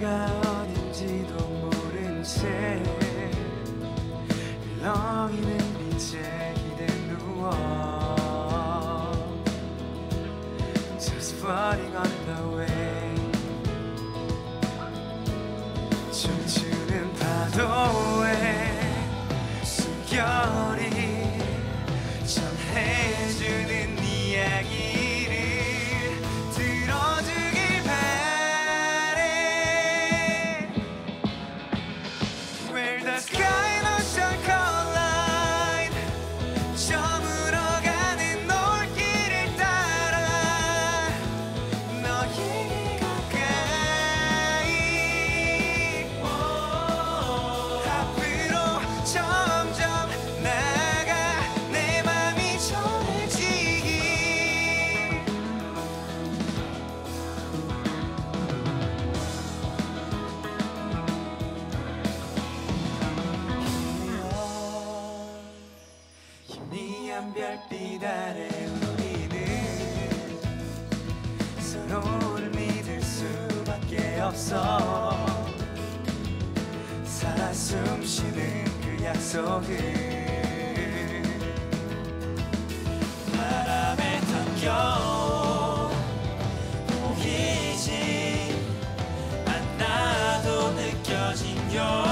어디가 어딘지도 모른 채 흘렁이는 빛에 기대 누워 Just floating on the way 춤추는 파도에 숨결이 전해주는 이야기를 들어주길 바래 Where the sky and ocean collide 저물어가는 놀길을 따라 너에게 가까이 앞으로 점점 나아가 내 맘이 전해지기 희미한 별빛 아래 우리는 서로를 믿을 수밖에 없어 살아 숨쉬는 그 약속을 바람에 담겨 보이지 않아도 느껴진 요